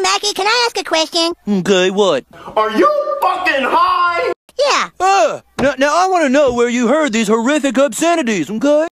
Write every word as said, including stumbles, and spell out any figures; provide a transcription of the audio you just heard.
Mackey, can I ask a question? Okay, what? Are you fucking high? Yeah. Ah, now, now I want to know where you heard these horrific obscenities, okay?